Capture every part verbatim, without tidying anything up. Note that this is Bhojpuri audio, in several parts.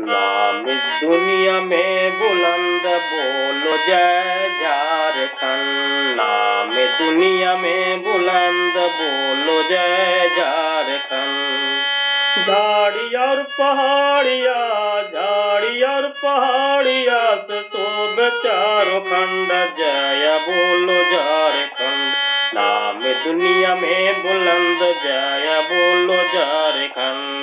नाम इस दुनिया में बुलंद बोलो जय झारखंड। नाम इस दुनिया में बुलंद बोलो जय झारखंड। झाड़ी और पहाड़िया झाड़ी और पहाड़िया से शोभ चारों खंड जय बोलो झारखंड। नाम इस दुनिया में बुलंद जय बोलो झारखंड।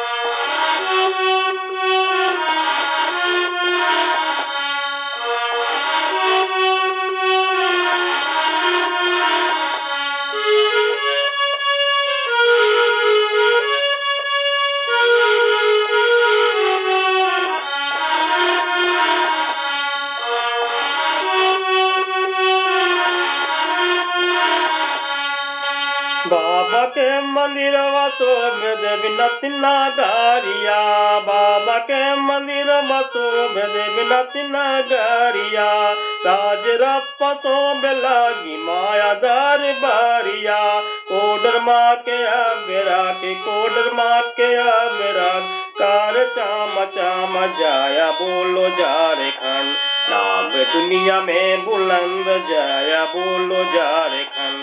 बाबा के मंदिर शोभ देवनाथ नगरिया। बाबा के मंदिर शोभ देवनाथ नगरिया। राजरप्पा शोभ लागी माया दरबारिया। कोडर माँ के अबेरा के कोडर माँ के अबेरा कार चाम चाम जाया बोलो झारखंड। नाम दुनिया में बुलंद जाया बोलो झारखंड।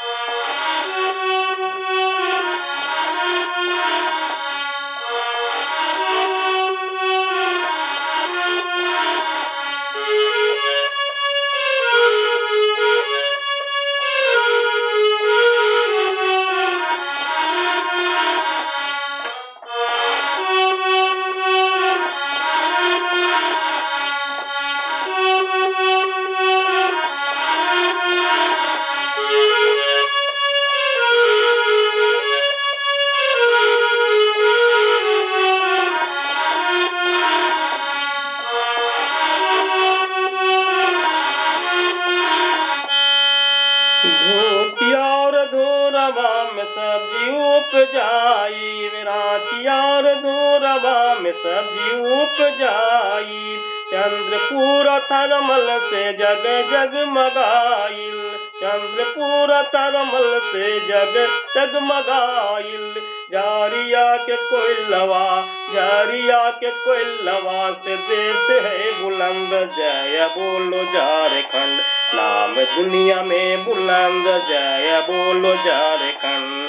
धोतिया और धोरवा में सब्जी उपजाई। रातिया और धोरवा में सब्जी उपजाई। चंद्रपुर थरमल से जग जगमगाइल। चंद्रपुर थरमल से जग जगमगाइल। जारिया के कोयलवा जारिया के कोयलवा से देश है बुलंद जय बोलो झारखंड। नाम दुनिया में बुलंद जय बोलो झारखंड।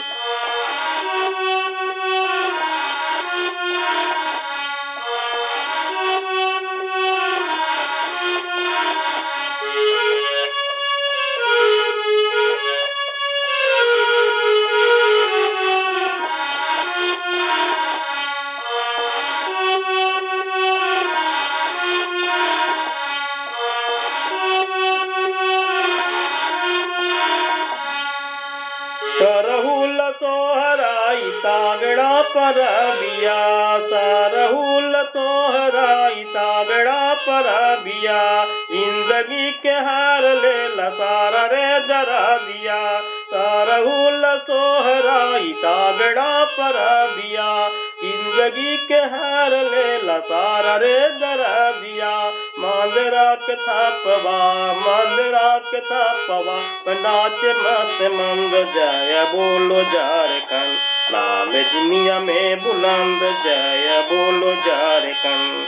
सरहुल सोहराई तागड़ा पर बिया। सरहुल सोहराई तागड़ा पर बिया। जिंदगी के हार ले लसारा रे जरा दिया। सरहुल सोहराई तागड़ा पर बिया। जिंदगी के हार ले लसारा रे जरा दिया। मांदरा के थापवा मांदरा के थापवा नाच मत मंद जय बोलो झारखंड। नाम दुनिया में बुलंद जय बोलो झारखंड।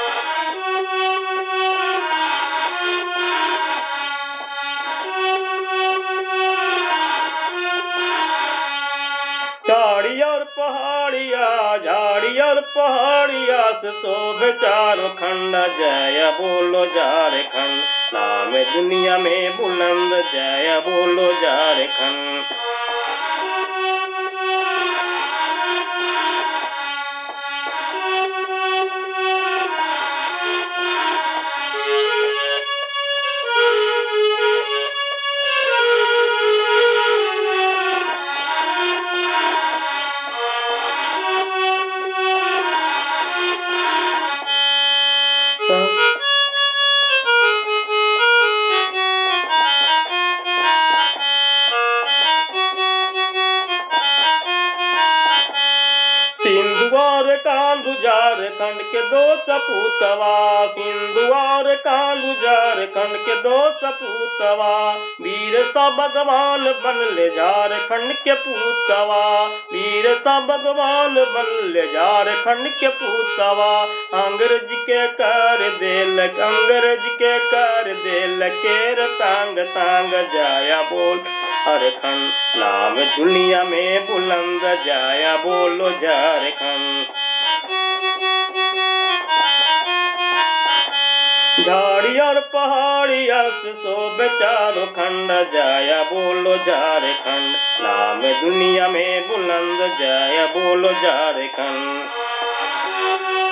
झाड़ी और पहाड़िया झाड़ी और पहाड़िया से शोभ चारों खंड जय बोलो झारखंड। नाम दुनिया में बुलंद जय बोलो झारखंड। कांधु झारखंड के दो सपूतवा, सिंधु और कांधु झारखंड के दो सपूतवा, वीर सा भगवान बन ले झारखंड के पूतवा, वीर सा भगवान बन ले झारखंड के पूतवा। अंग्रेज के कर देल अंग्रेज के कर देल केर तांग तांग जाया बोल झारखंड, नाम दुनिया में बुलंद जाया बोलो झारखंड। झाड़ी और पहाड़िया से शोभे चारों खंड, जाया बोलो झारखंड, नाम दुनिया में बुलंद जाया बोलो झारखंड।